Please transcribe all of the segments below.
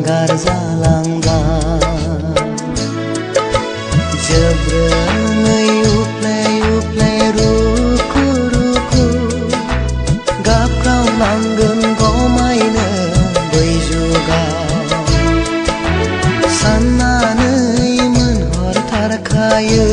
anggar zalanggar jebrengei uplay ruku gaprau nanggen gomaina bai juga sananei menhor tarkaya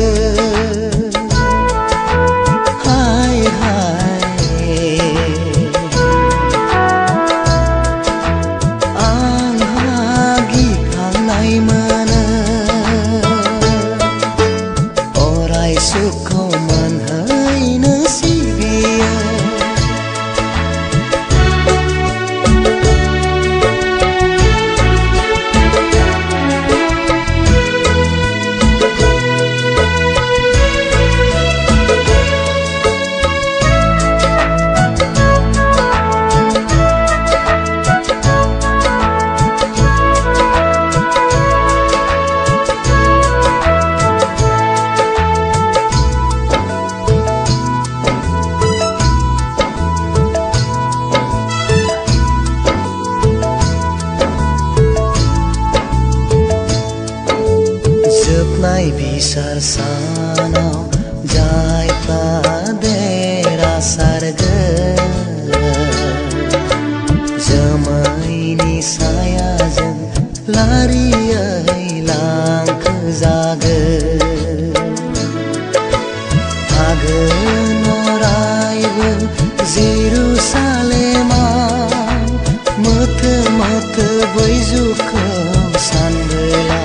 Nai bisar sanau jai pradera sarga jamaini saya jeng lari hilang ke zaga hagen orai Jerusalem mata baizuka sandela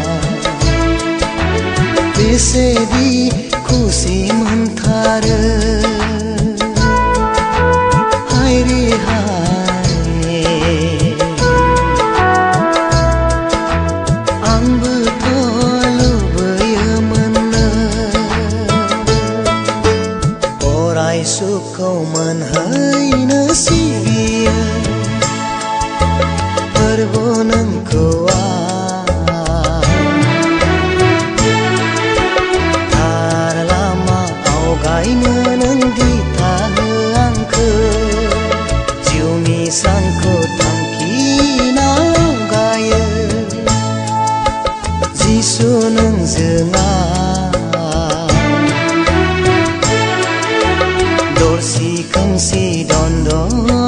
Sedi kusi mentara hai re hai ang betul bayamana orai sukau manhai nasibia perbonan kuat sangko tangki nau gaya jisu nang jenga dorsi kengsi dondong